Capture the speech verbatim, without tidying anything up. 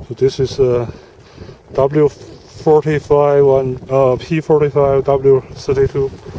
So this is a W forty-five and uh, P forty-five W thirty-two.